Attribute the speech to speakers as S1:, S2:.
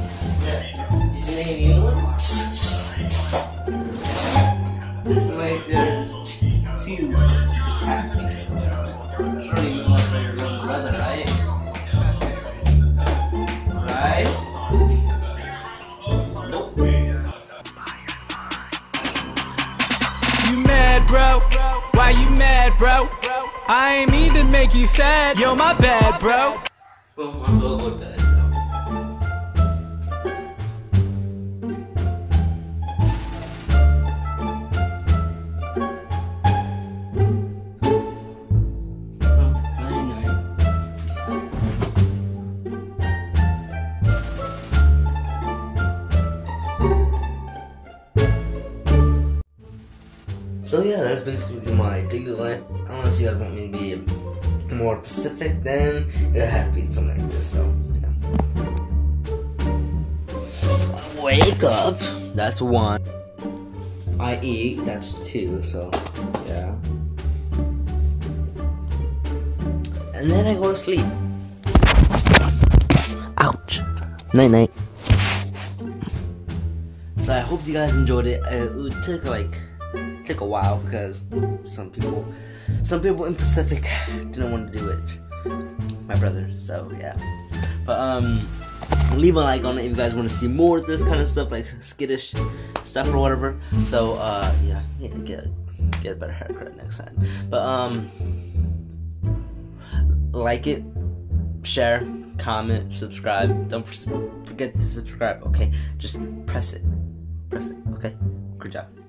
S1: Yeah. Did you make a new one? Like there's two half features there. Surely you want your little brother, right? Right? Nope.
S2: You mad, bro? Why you mad, bro? I ain't mean to make you sad. Yo, my bad, bro.
S1: Well, I'm gonna go to bed, so. So yeah, that's basically my daily life. Unless you guys want me to be more specific, then it had to be something like this. So yeah. I wake up. That's one. I eat. That's two. So yeah. And then I go to sleep. Ouch. Night night. So I hope you guys enjoyed it. It took a while because some people in Pacific didn't want to do it. My brother, so yeah. But leave a like on it if you guys want to see more of this kind of stuff, like skittish stuff or whatever. So yeah, get a better haircut next time. But like it, share, comment, subscribe. Don't forget to subscribe. Okay, just press it. Okay. Good job.